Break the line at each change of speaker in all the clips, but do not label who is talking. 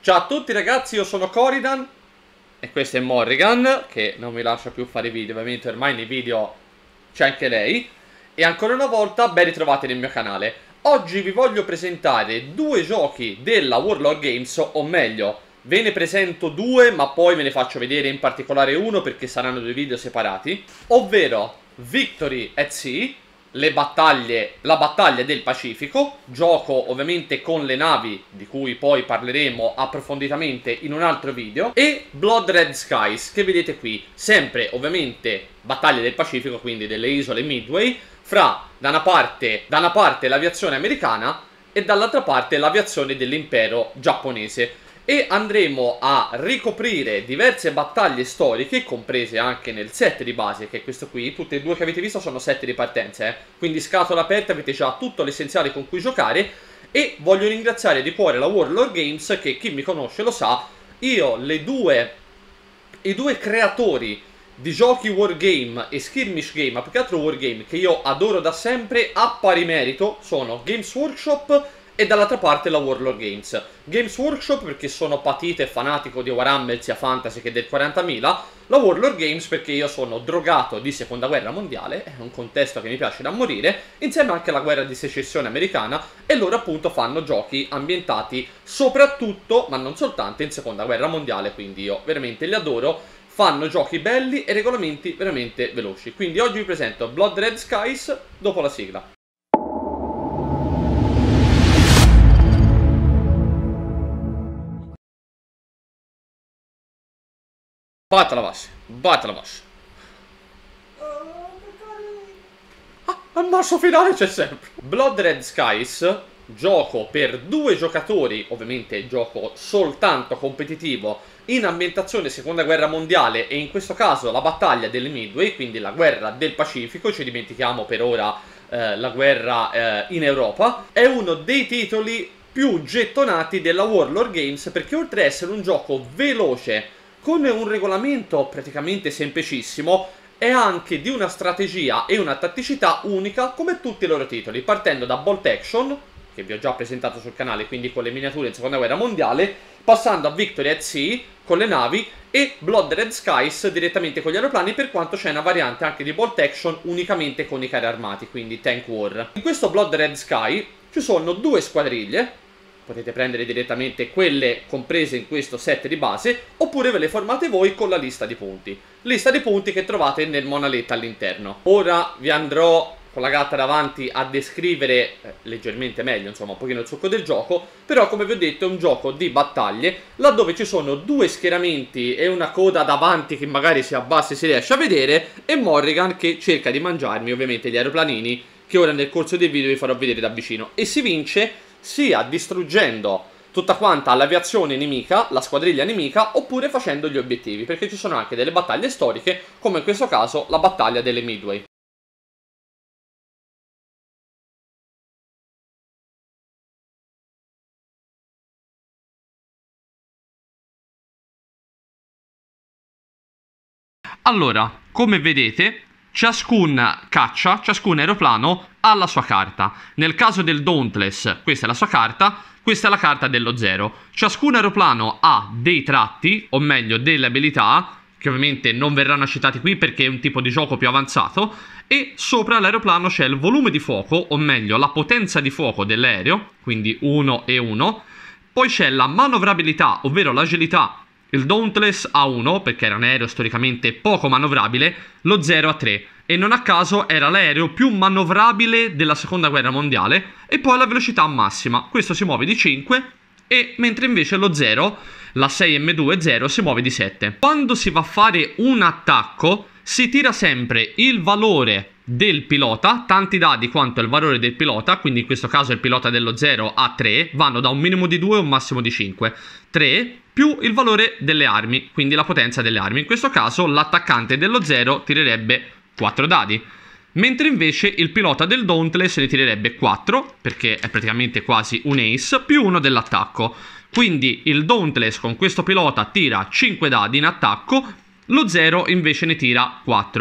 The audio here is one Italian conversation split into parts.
Ciao a tutti ragazzi, io sono Coridan e questo è Morrigan, che non mi lascia più fare video, ovviamente ormai nei video c'è anche lei. E ancora una volta ben ritrovati nel mio canale. Oggi vi voglio presentare due giochi della Warlord Games, o meglio, ve ne presento due ma poi ve ne faccio vedere in particolare uno perché saranno due video separati, ovvero Victory at Sea, la battaglia del Pacifico, gioco ovviamente con le navi di cui poi parleremo approfonditamente in un altro video, e Blood Red Skies che vedete qui, sempre ovviamente battaglia del Pacifico, quindi delle isole Midway, fra da una parte l'aviazione americana e dall'altra parte l'aviazione dell'impero giapponese. E andremo a ricoprire diverse battaglie storiche, comprese anche nel set di base, che è questo qui. Tutte e due che avete visto sono set di partenza, quindi scatola aperta, avete già tutto l'essenziale con cui giocare. E voglio ringraziare di cuore la Warlord Games, che chi mi conosce lo sa, io i due creatori di giochi wargame e skirmish game, ma più che altro wargame, che io adoro da sempre a pari merito, sono Games Workshop e dall'altra parte la Warlord Games. Games Workshop perché sono patito e fanatico di Warhammer sia fantasy che del 40.000, la Warlord Games perché io sono drogato di seconda guerra mondiale, è un contesto che mi piace da morire, insieme anche alla guerra di secessione americana, e loro appunto fanno giochi ambientati soprattutto, ma non soltanto, in seconda guerra mondiale, quindi io veramente li adoro, fanno giochi belli e regolamenti veramente veloci. Quindi oggi vi presento Blood Red Skies dopo la sigla. Battala base, battala base. Al marcio finale c'è sempre. Blood Red Skies, gioco per due giocatori, ovviamente gioco soltanto competitivo, in ambientazione seconda guerra mondiale e in questo caso la battaglia delle Midway, quindi la guerra del Pacifico, ci dimentichiamo per ora la guerra in Europa. È uno dei titoli più gettonati della Warlord Games perché oltre ad essere un gioco veloce, con un regolamento praticamente semplicissimo, è anche di una strategia e una tatticità unica come tutti i loro titoli, partendo da Bolt Action, che vi ho già presentato sul canale, quindi con le miniature in seconda guerra mondiale, passando a Victory at Sea con le navi e Blood Red Skies direttamente con gli aeroplani, per quanto c'è una variante anche di Bolt Action unicamente con i carri armati, quindi Tank War. In questo Blood Red Sky ci sono due squadriglie, potete prendere direttamente quelle comprese in questo set di base, oppure ve le formate voi con la lista di punti. Lista di punti che trovate nel monoletta all'interno. Ora vi andrò con la gatta davanti a descrivere leggermente meglio, insomma, un pochino il succo del gioco, però come vi ho detto è un gioco di battaglie, laddove ci sono due schieramenti e una coda davanti che magari si abbassa e si riesce a vedere, e Morrigan che cerca di mangiarmi ovviamente gli aeroplanini, che ora nel corso del video vi farò vedere da vicino. E si vince sia distruggendo tutta quanta l'aviazione nemica, la squadriglia nemica, oppure facendo gli obiettivi, perché ci sono anche delle battaglie storiche, come in questo caso la battaglia delle Midway. Allora, come vedete, ciascun aeroplano ha la sua carta. Nel caso del Dauntless, questa è la sua carta, questa è la carta dello Zero. Ciascun aeroplano ha dei tratti, o meglio delle abilità, che ovviamente non verranno citati qui perché è un tipo di gioco più avanzato, e sopra l'aeroplano c'è il volume di fuoco, o meglio la potenza di fuoco dell'aereo, quindi 1 e 1, poi c'è la manovrabilità, ovvero l'agilità. Il Dauntless ha 1 perché era un aereo storicamente poco manovrabile, lo 0 a 3 e non a caso era l'aereo più manovrabile della seconda guerra mondiale, e poi la velocità massima, questo si muove di 5, e mentre invece lo 0, la 6M2-0, si muove di 7. Quando si va a fare un attacco si tira sempre il valore del pilota, tanti dadi quanto il valore del pilota, quindi in questo caso il pilota dello 0 ha 3, vanno da un minimo di 2 a un massimo di 5, 3 più il valore delle armi, quindi la potenza delle armi. In questo caso l'attaccante dello 0 tirerebbe 4 dadi, mentre invece il pilota del Dauntless ne tirerebbe 4, perché è praticamente quasi un ace, più 1 dell'attacco. Quindi il Dauntless con questo pilota tira 5 dadi in attacco, lo 0 invece ne tira 4.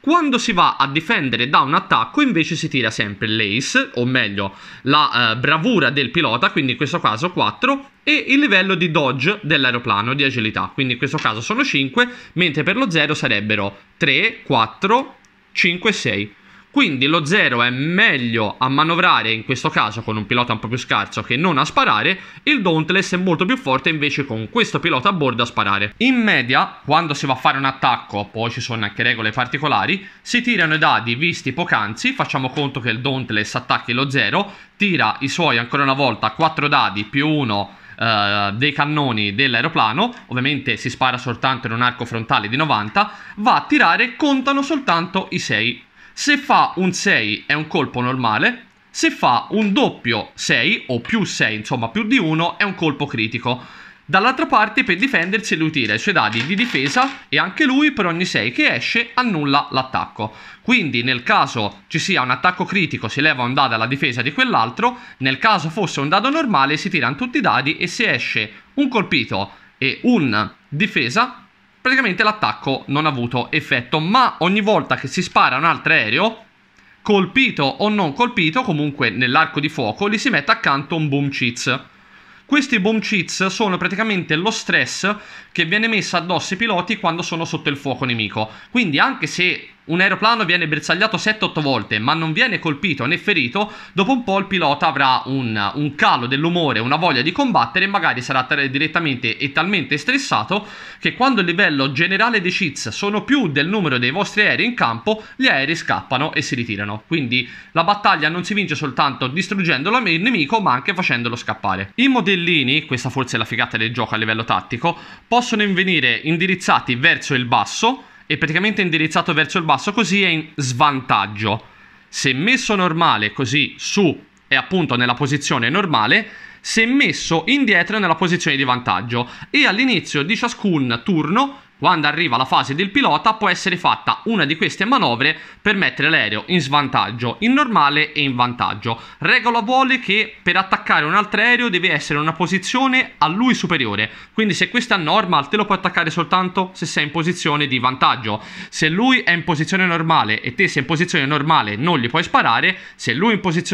Quando si va a difendere da un attacco invece si tira sempre l'ace, o meglio la bravura del pilota, quindi in questo caso 4, e il livello di dodge dell'aeroplano, di agilità, quindi in questo caso sono 5, mentre per lo 0 sarebbero 3, 4, 5 e 6. Quindi lo 0 è meglio a manovrare, in questo caso con un pilota un po' più scarso, che non a sparare. Il Dauntless è molto più forte invece con questo pilota a bordo a sparare. In media, quando si va a fare un attacco, poi ci sono anche regole particolari, si tirano i dadi visti poc'anzi. Facciamo conto che il Dauntless attacchi lo 0, tira i suoi ancora una volta 4 dadi più 1 dei cannoni dell'aeroplano, ovviamente si spara soltanto in un arco frontale di 90, va a tirare, contano soltanto i 6. Se fa un 6 è un colpo normale, se fa un doppio 6 o più 6, insomma più di 1, è un colpo critico. Dall'altra parte per difendersi lui tira i suoi dadi di difesa e anche lui per ogni 6 che esce annulla l'attacco. Quindi nel caso ci sia un attacco critico si leva un dado alla difesa di quell'altro, nel caso fosse un dado normale si tirano tutti i dadi e se esce un colpito e un difesa praticamente l'attacco non ha avuto effetto, ma ogni volta che si spara un altro aereo, colpito o non colpito, comunque nell'arco di fuoco, gli si mette accanto un boom cheats. Questi boom cheats sono praticamente lo stress che viene messo addosso ai piloti quando sono sotto il fuoco nemico. Quindi anche se un aeroplano viene bersagliato 7-8 volte ma non viene colpito né ferito, dopo un po' il pilota avrà un calo dell'umore, una voglia di combattere e magari sarà direttamente e talmente stressato che quando il livello generale dei cheats sono più del numero dei vostri aerei in campo, gli aerei scappano e si ritirano. Quindi la battaglia non si vince soltanto distruggendo il nemico ma anche facendolo scappare. I modellini, questa forse è la figata del gioco a livello tattico, possono venire indirizzati verso il basso e praticamente indirizzato verso il basso così è in svantaggio. Se messo normale così su è appunto nella posizione normale, se messo indietro è nella posizione di vantaggio e all'inizio di ciascun turno, quando arriva la fase del pilota, può essere fatta una di queste manovre per mettere l'aereo in svantaggio, in normale e in vantaggio. Regola vuole che per attaccare un altro aereo deve essere in una posizione a lui superiore, quindi se questo è normal te lo puoi attaccare soltanto se sei in posizione di vantaggio. Se lui è in posizione normale e te sei in posizione normale non gli puoi sparare, se lui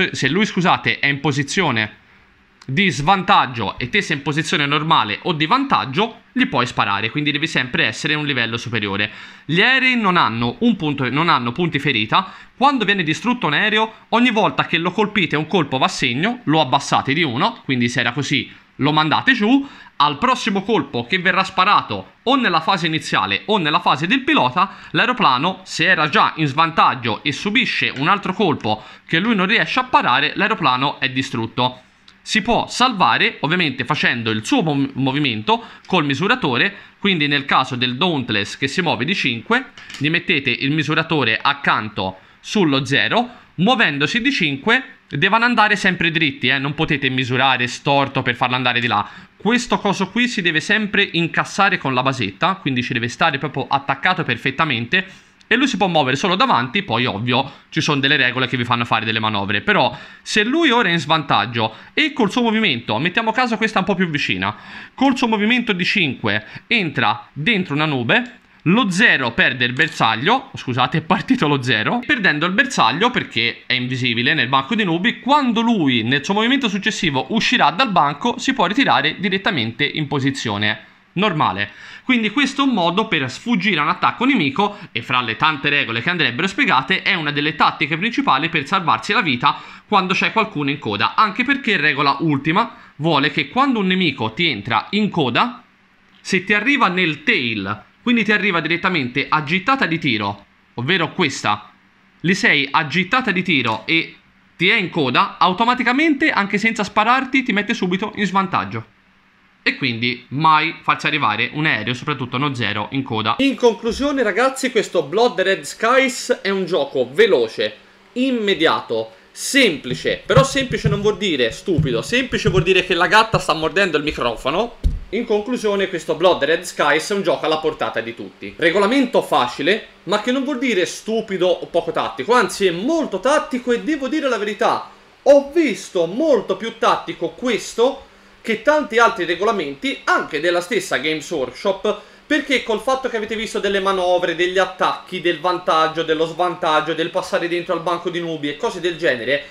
è in posizione di svantaggio e te sei in posizione normale o di vantaggio, gli puoi sparare, quindi devi sempre essere a un livello superiore. Gli aerei non hanno punti ferita. Quando viene distrutto un aereo, ogni volta che lo colpite un colpo va a segno, lo abbassate di 1, quindi se era così lo mandate giù. Al prossimo colpo che verrà sparato o nella fase iniziale o nella fase del pilota, l'aeroplano, se era già in svantaggio e subisce un altro colpo che lui non riesce a parare, l'aeroplano è distrutto. Si può salvare ovviamente facendo il suo movimento col misuratore, quindi nel caso del Dauntless che si muove di 5, gli mettete il misuratore accanto sullo 0, muovendosi di 5 devono andare sempre dritti, non potete misurare storto per farlo andare di là. Questo coso qui si deve sempre incassare con la basetta, quindi ci deve stare proprio attaccato perfettamente. E lui si può muovere solo davanti, poi ovvio ci sono delle regole che vi fanno fare delle manovre. Però se lui ora è in svantaggio e col suo movimento, mettiamo caso questa un po' più vicina, col suo movimento di 5 entra dentro una nube, lo 0 perde il bersaglio, scusate è partito lo 0, perdendo il bersaglio perché è invisibile nel banco di nubi, quando lui nel suo movimento successivo uscirà dal banco si può ritirare direttamente in posizione normale. Quindi questo è un modo per sfuggire a un attacco nemico e fra le tante regole che andrebbero spiegate è una delle tattiche principali per salvarsi la vita quando c'è qualcuno in coda, anche perché regola ultima vuole che quando un nemico ti entra in coda, se ti arriva nel tail, quindi ti arriva direttamente a gittata di tiro, ovvero questa, li sei a gittata di tiro e ti è in coda, automaticamente anche senza spararti ti mette subito in svantaggio. E quindi mai farsi arrivare un aereo, soprattutto uno 0, in coda. In conclusione ragazzi, questo Blood Red Skies è un gioco veloce, immediato, semplice. Però semplice non vuol dire stupido, semplice vuol dire che la gatta sta mordendo il microfono. In conclusione questo Blood Red Skies è un gioco alla portata di tutti. Regolamento facile, ma che non vuol dire stupido o poco tattico, anzi è molto tattico e devo dire la verità, ho visto molto più tattico questo che tanti altri regolamenti, anche della stessa Games Workshop, perché col fatto che avete visto delle manovre, degli attacchi, del vantaggio, dello svantaggio, del passare dentro al banco di nubi e cose del genere,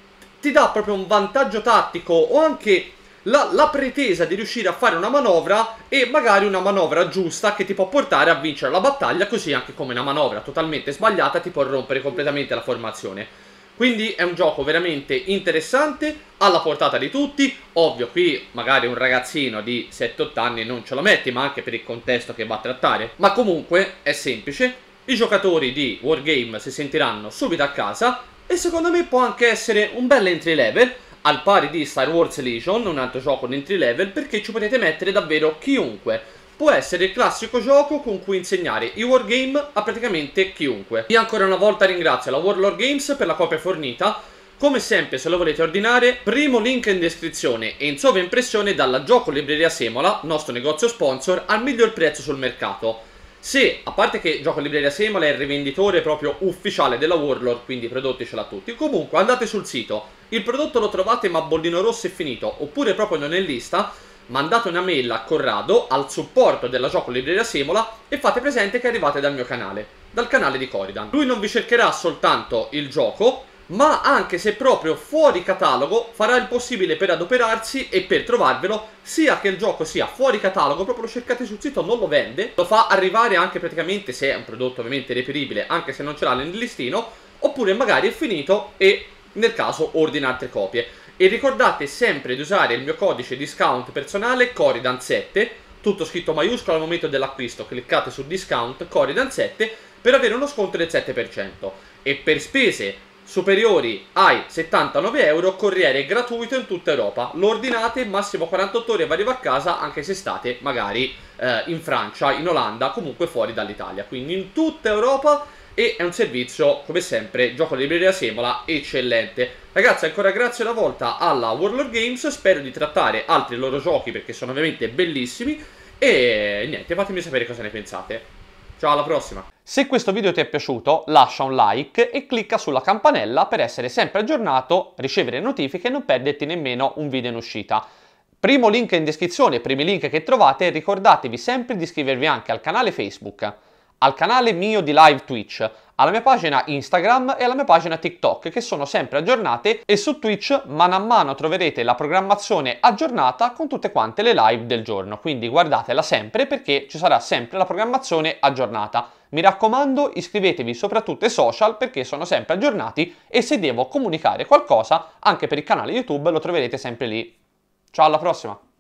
ti dà proprio un vantaggio tattico o anche la pretesa di riuscire a fare una manovra e magari una manovra giusta che ti può portare a vincere la battaglia, così anche come una manovra totalmente sbagliata ti può rompere completamente la formazione. Quindi è un gioco veramente interessante, alla portata di tutti. Ovvio, qui magari un ragazzino di 7-8 anni non ce lo metti, ma anche per il contesto che va a trattare. Ma comunque è semplice, i giocatori di Wargame si sentiranno subito a casa e secondo me può anche essere un bel entry level, al pari di Star Wars Legion, un altro gioco di entry level, perché ci potete mettere davvero chiunque. Può essere il classico gioco con cui insegnare i wargame a praticamente chiunque. Io ancora una volta ringrazio la Warlord Games per la copia fornita. Come sempre, se lo volete ordinare, primo link in descrizione e in sovraimpressione dalla Gioco Libreria Semola, nostro negozio sponsor, al miglior prezzo sul mercato. Se, a parte che Gioco Libreria Semola è il rivenditore proprio ufficiale della Warlord, quindi i prodotti ce l'ha tutti, comunque andate sul sito, il prodotto lo trovate ma bollino rosso è finito, oppure proprio non è in lista, mandate una mail a Corrado, al supporto della Gioco Libreria Semola, e fate presente che arrivate dal mio canale, dal canale di Coridan. Lui non vi cercherà soltanto il gioco, ma anche se proprio fuori catalogo farà il possibile per adoperarsi e per trovarvelo, sia che il gioco sia fuori catalogo, proprio lo cercate sul sito, non lo vende, lo fa arrivare anche praticamente, se è un prodotto ovviamente reperibile, anche se non ce l'ha nel listino, oppure magari è finito e nel caso ordina altre copie. E ricordate sempre di usare il mio codice discount personale Coridan7, tutto scritto maiuscolo al momento dell'acquisto, cliccate su discount Coridan7 per avere uno sconto del 7%. E per spese superiori ai 79 euro corriere gratuito in tutta Europa. Lo ordinate, massimo 48 ore e arriva a casa, anche se state magari in Francia, in Olanda, comunque fuori dall'Italia. Quindi in tutta Europa. E è un servizio, come sempre, Gioco Libreria Semola, eccellente. Ragazzi, ancora grazie una volta alla Warlord Games, spero di trattare altri loro giochi perché sono ovviamente bellissimi. E niente, fatemi sapere cosa ne pensate. Ciao, alla prossima! Se questo video ti è piaciuto, lascia un like e clicca sulla campanella per essere sempre aggiornato, ricevere notifiche e non perderti nemmeno un video in uscita. Primo link in descrizione, primi link che trovate, ricordatevi sempre di iscrivervi anche al canale Facebook, al canale mio di live Twitch, alla mia pagina Instagram e alla mia pagina TikTok, che sono sempre aggiornate, e su Twitch mano a mano troverete la programmazione aggiornata con tutte quante le live del giorno, quindi guardatela sempre perché ci sarà sempre la programmazione aggiornata. Mi raccomando, iscrivetevi soprattutto ai social perché sono sempre aggiornati e se devo comunicare qualcosa anche per il canale YouTube lo troverete sempre lì. Ciao, alla prossima!